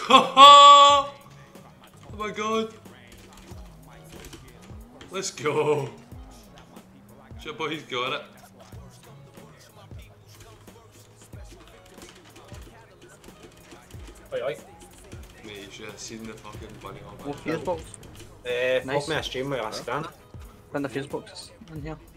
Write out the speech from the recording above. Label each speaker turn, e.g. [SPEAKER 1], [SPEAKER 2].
[SPEAKER 1] Oh my god. Let's go. Shit boy, he's got it.
[SPEAKER 2] Oi, oi.
[SPEAKER 1] Mate, you should have seen the fucking bunny hop.
[SPEAKER 3] Oh, fuse box.
[SPEAKER 2] Fuck me a stream with your last grand.
[SPEAKER 3] Find the fuse boxes in here.